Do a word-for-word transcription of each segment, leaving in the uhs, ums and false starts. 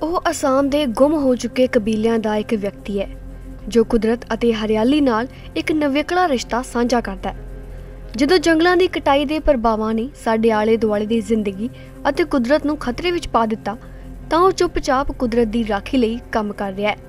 ਉਹ ਅਸਾਮ ਦੇ ਗੁੰਮ ਹੋ ਚੁੱਕੇ ਕਬੀਲਿਆਂ ਦਾ ਇੱਕ ਵਿਅਕਤੀ ਹੈ ਜੋ ਕੁਦਰਤ ਅਤੇ ਹਰਿਆਲੀ ਨਾਲ ਇੱਕ ਨਵੇਕਲਾ ਰਿਸ਼ਤਾ ਸਾਂਝਾ ਕਰਦਾ ਹੈ। ਜਦੋਂ ਜੰਗਲਾਂ ਦੀ ਕਟਾਈ ਦੇ ਪ੍ਰਭਾਵਾਂ ਨੇ ਸਾਡੇ ਆਲੇ ਦੁਆਲੇ ਦੀ ਜ਼ਿੰਦਗੀ ਅਤੇ ਕੁਦਰਤ ਨੂੰ ਖਤਰੇ ਵਿੱਚ ਪਾ ਦਿੱਤਾ ਤਾਂ ਉਹ ਚੁੱਪਚਾਪ ਕੁਦਰਤ ਦੀ ਰਾਖੀ ਲਈ ਕੰਮ ਕਰ ਰਿਹਾ ਹੈ।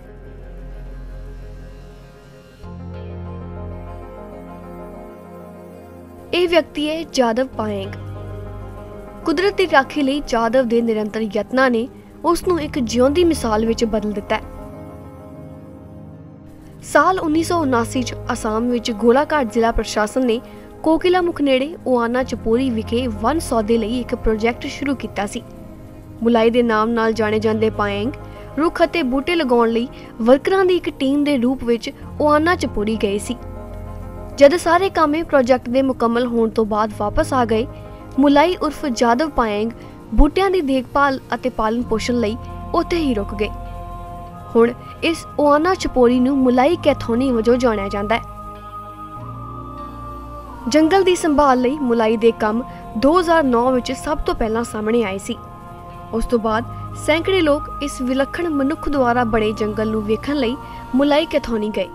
ਇਹ ਵਿਅਕਤੀ ਹੈ ਜਾਦਵ ਪਾਏਂਗ। ਕੁਦਰਤ ਦੀ ਰਾਖੀ ਲਈ ਜਾਦਵ ਦੇ ਨਿਰੰਤਰ ਯਤਨਾਂ ਨੇ ਉਸ ਨੂੰ ਇੱਕ ਜਿਉਂਦੀ ਮਿਸਾਲ ਵਿੱਚ ਬਦਲ ਦਿੱਤਾ ਹੈ। ਸਾਲ ਉੱਨੀ ਸੌ ਉਨਾਸੀ ਚ ਅਸਾਮ ਵਿੱਚ ਗੋਲਾਘਾਟ ਜ਼ਿਲ੍ਹਾ ਪ੍ਰਸ਼ਾਸਨ ਨੇ ਕੋਕਿਲਾਮੁਖ ਨੇੜੇ ਓਆਨਾ ਚਪੋਰੀ ਵਿਖੇ ਵਨ ਸੌਦੇ ਲਈ ਇੱਕ ਪ੍ਰੋਜੈਕਟ ਸ਼ੁਰੂ ਕੀਤਾ ਸੀ। ਮੁਲਾਈ ਦੇ ਨਾਮ ਨਾਲ ਜਾਣੇ ਜਾਂਦੇ ਪਾਏਂਗ ਰੁੱਖ ਅਤੇ ਬੂਟੇ ਲਗਾਉਣ ਲਈ ਵਰਕਰਾਂ ਦੀ ਇੱਕ ਟੀਮ ਦੇ ਰੂਪ ਵਿੱਚ ਓਆਨਾ ਚਪੋਰੀ ਗਏ ਸੀ। ਜਦ ਸਾਰੇ ਕੰਮ ਪ੍ਰੋਜੈਕਟ ਦੇ ਮੁਕੰਮਲ ਹੋਣ ਤੋਂ ਬਾਅਦ ਵਾਪਸ ਆ ਗਏ, ਮੁਲਾਈ ਉਰਫ ਜਾਦਵ ਪਾਏਂਗ ਬੂਟਿਆਂ ਦੀ ਦੇਖਭਾਲ ਅਤੇ ਪਾਲਣ ਪੋਸ਼ਣ ਲਈ ਉੱਥੇ ਹੀ ਰੁਕ ਗਏ। ਹੁਣ ਇਸ ਓਆਨਾ ਚਪੋਰੀ ਨੂੰ ਮੁਲਾਈ ਕੈਥੋਨੀ ਵਜੋਂ ਜਾਣਿਆ ਜਾਂਦਾ ਹੈ। ਜੰਗਲ ਦੀ ਸੰਭਾਲ ਲਈ ਮੁਲਾਈ ਦੇ ਕੰਮ ਦੋ ਹਜ਼ਾਰ ਨੌ ਵਿੱਚ ਸਭ ਤੋਂ ਪਹਿਲਾਂ ਸਾਹਮਣੇ ਆਏ ਸੀ। ਉਸ ਤੋਂ ਬਾਅਦ ਸੈਂਕੜੇ ਲੋਕ ਇਸ ਵਿਲੱਖਣ ਮਨੁੱਖ ਦੁਆਰਾ ਬਣੇ ਜੰਗਲ ਨੂੰ ਵੇਖਣ ਲਈ ਮੁਲਾਈ ਕੈਥੋਨੀ ਗਏ।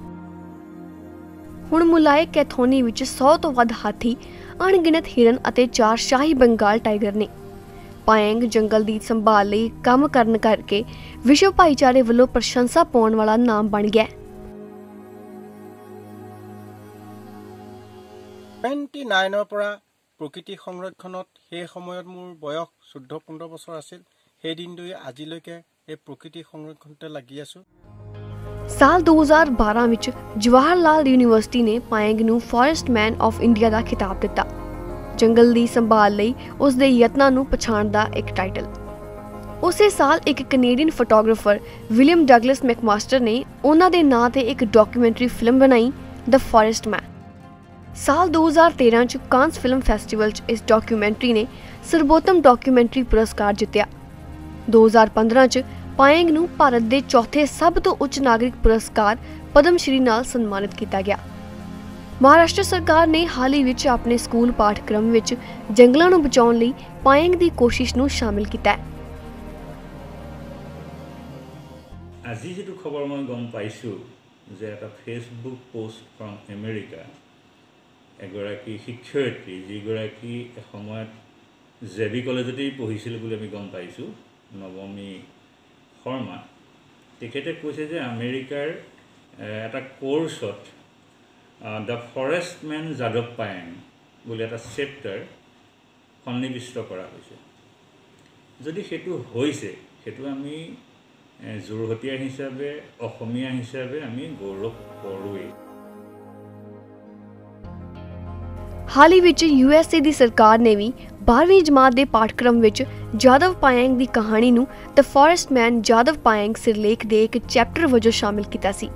ਹੁਣ ਮੁਲਾਈ ਕੈਥੋਨੀ ਵਿੱਚ ਸੌ ਤੋਂ ਵੱਧ ਹਾਥੀ, ਅਣਗਿਣਤ ਹਿਰਨ ਅਤੇ ਚਾਰ ਸ਼ਾਹੀ ਬੰਗਾਲ ਟਾਈਗਰ ਨੇ। ਪਾਏਂਗ ਜੰਗਲ ਦੀ ਸੰਭਾਲ ਲਈ ਕੰਮ ਕਰਨ ਕਰਕੇ ਵਿਸ਼ਵ ਭਾਈਚਾਰੇ ਵੱਲੋਂ ਪ੍ਰਸ਼ੰਸਾ ਪਾਉਣ ਵਾਲਾ ਨਾਮ ਬਣ ਗਿਆ। নাইণ্টি নাইনৰ পৰা প্ৰকৃতি সংৰক্ষণত সেই সময়ত মোৰ বয়স চৈধ্য পোন্ধৰ বছৰ আছিল। সেই দিনটোৱে আজিলৈকে এই প্ৰকৃতি সংৰক্ষণতে লাগি আছোঁ। ਸਾਲ ਦੋ ਹਜ਼ਾਰ ਬਾਰਾਂ ਵਿੱਚ ਜਵਾਹਰ ਲਾਲ ਯੂਨੀਵਰਸਿਟੀ ਨੇ ਪਾਏਂਗ ਨੂੰ ਫੋਰੈਸਟ ਮੈਨ ਆਫ ਇੰਡੀਆ ਦਾ ਖਿਤਾਬ ਦਿੱਤਾ। ਜੰਗਲ ਦੀ ਸੰਭਾਲ ਲਈ ਉਸ ਦੇ ਯਤਨਾਂ ਨੂੰ ਪਛਾਣ ਦਾ ਇੱਕ ਟਾਈਟਲ। ਉਸੇ ਸਾਲ ਇੱਕ Canadian photographer William Douglas McMaster ਨੇ ਉਹਨਾਂ ਦੇ ਨਾਂ ਤੇ ਇੱਕ ਡਾਕੂਮੈਂਟਰੀ ਫਿਲਮ ਬਣਾਈ, ਦ ਫੋਰੈਸਟ ਮੈਨ। ਸਾਲ ਦੋ ਹਜ਼ਾਰ ਤੇਰਾਂ ਚ ਕਾਂਸ ਫਿਲਮ ਫੈਸਟੀਵਲ ਚ ਇਸ ਡਾਕੂਮੈਂਟਰੀ ਨੇ ਸਰਬੋਤਮ ਡਾਕੂਮੈਂਟਰੀ ਪੁਰਸਕਾਰ ਜਿੱਤਿਆ। ਦੋ ਹਜ਼ਾਰ ਪੰਦਰਾਂ ਚ ਪਾਏਂਗ ਨੂੰ ਭਾਰਤ ਦੇ ਚੌਥੇ ਸਭ ਤੋਂ ਉੱਚ ਨਾਗਰਿਕ ਪੁਰਸਕਾਰ ਪਦਮ ਸ਼੍ਰੀ ਨਾਲ ਸਨਮਾਨਿਤ ਕੀਤਾ ਗਿਆ। ਮਹਾਰਾਸ਼ਟਰ ਸਰਕਾਰ ਨੇ ਹਾਲ ਹੀ ਵਿੱਚ ਆਪਣੇ ਸਕੂਲ ਪਾਠਕ੍ਰਮ ਵਿੱਚ ਜੰਗਲਾਂ ਨੂੰ ਬਚਾਉਣ ਲਈ ਪਾਏਂਗ ਦੀ ਕੋਸ਼ਿਸ਼ ਨੂੰ ਸ਼ਾਮਿਲ ਕੀਤਾ ਹੈ। আজি যেটো খবৰ মই গম পাইছোঁ যে এটা ফেচবুক পোষ্ট ফ্ৰম আমেৰিকা এগৰাকী শিক্ষয়িত্ৰী যিগৰাকী এসময়ত জেবি কলেজতেই পঢ়িছিল বুলি আমি গম পাইছোঁ, নৱমী শৰ্মা, তেখেতে কৈছে যে আমেৰিকাৰ এটা কোৰ্চত দ্য ফৰেষ্ট মেন যাদৱ পায়েং বুলি এটা চেপ্টাৰ সন্নিৱিষ্ট কৰা হৈছে। যদি সেইটো হৈছে সেইটো আমি যোৰহতীয়া হিচাপে, অসমীয়া হিচাপে আমি গৌৰৱ কৰোঁৱেই। ਹਾਲ ਹੀ ਵਿੱਚ ਯੂ ਐਸ ਏ ਦੀ ਸਰਕਾਰ ਨੇ ਵੀ ਬਾਰ੍ਹਵੀਂ ਜਮਾਤ ਦੇ ਪਾਠਕ੍ਰਮ ਵਿੱਚ ਜਾਦਵ ਪਾਏਂਗ ਦੀ ਕਹਾਣੀ ਨੂੰ ਦ ਫੋਰੈਸਟ ਮੈਨ ਜਾਦਵ ਪਾਏਂਗ ਸਿਰਲੇਖ ਦੇ ਇੱਕ ਚੈਪਟਰ ਵਜੋਂ ਸ਼ਾਮਿਲ ਕੀਤਾ ਸੀ।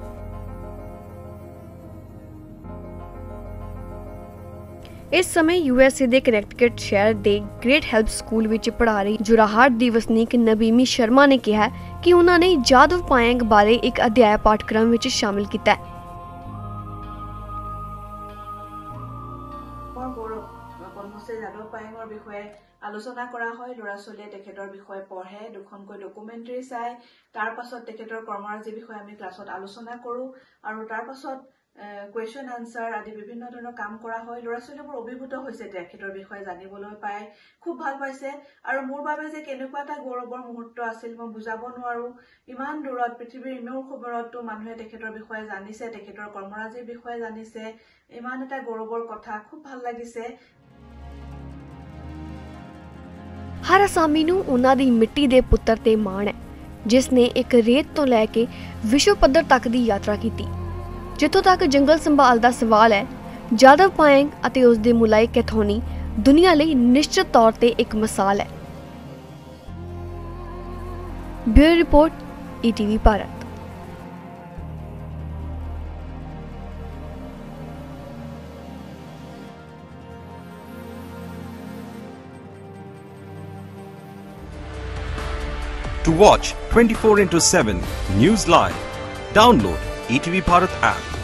ਇਸ ਸਮੇਂ ਯੂ ਐਸ ਏ ਦੇ ਕਨੈਕਟਿਕਟ ਸ਼ਹਿਰ ਦੇ ਗ੍ਰੇਟ ਹੈਲਪ ਸਕੂਲ ਵਿੱਚ ਪੜ੍ਹਾ ਰਹੀ ਜੁਰਾਹਾਟ ਦੀ ਵਸਨੀਕ ਨਬੀਮੀ ਸ਼ਰਮਾ ਨੇ ਕਿਹਾ ਕਿ ਉਹਨਾਂ ਨੇ ਜਾਦਵ ਪਾਏਂਗ ਬਾਰੇ ਇੱਕ ਅਧਿਆਇ ਪਾਠਕ੍ਰਮ ਵਿੱਚ ਸ਼ਾਮਿਲ ਕੀਤਾ ਹੈ। যাদৱ পায়েঙৰ বিষয়ে আলোচনা কৰা হয়। ল'ৰা ছোৱালীয়ে তেখেতৰ বিষয়ে পঢ়ে, দুখনকৈ ডকুমেণ্টাৰী চায়, তাৰ পাছত তেখেতৰ কৰ্মৰাজিৰ বিষয়ে আমি ক্লাছত আলোচনা কৰোঁ আৰু তাৰ পাছত কুৱেশ্যন আনচাৰ আদি বিভিন্ন ধৰণৰ কাম কৰা হয়। ল'ৰা ছোৱালীবোৰ অভিভূত হৈছে তেখেতৰ বিষয়ে জানিবলৈ পাই, খুব ভাল পাইছে। আৰু মোৰ বাবে যে কেনেকুৱা এটা গৌৰৱৰ মুহূৰ্ত আছিল মই বুজাব নোৱাৰোঁ। ইমান দূৰত পৃথিৱীৰ ইমেৰ খবৰতো মানুহে তেখেতৰ বিষয়ে জানিছে, তেখেতৰ কৰ্মৰাজিৰ বিষয়ে জানিছে, ইমান এটা গৌৰৱৰ কথা, খুব ভাল লাগিছে। ਹਰ ਅਸਾਮੀ ਨੂੰ ਉਹਨਾਂ ਦੀ ਮਿੱਟੀ ਦੇ ਪੁੱਤਰ ਤੇ ਮਾਣ ਹੈ ਜਿਸ ਨੇ ਇੱਕ ਰੇਤ ਤੋਂ ਲੈ ਕੇ ਵਿਸ਼ਵ ਪੱਧਰ ਤੱਕ ਦੀ ਯਾਤਰਾ ਕੀਤੀ। ਜਿੱਥੋਂ ਤੱਕ ਜੰਗਲ ਸੰਭਾਲ ਦਾ ਸਵਾਲ ਹੈ, ਜਾਦਵ ਪਾਏਂਗ ਅਤੇ ਉਸ ਦੇ ਮੁਲਾਈ ਕੈਥੋਨੀ ਦੁਨੀਆ ਲਈ ਨਿਸ਼ਚਿਤ ਤੌਰ ਤੇ ਇੱਕ ਮਿਸਾਲ ਹੈ। Bureau report, E T V Bharat. To watch twenty-four into seven News Live, download E T V Bharat app.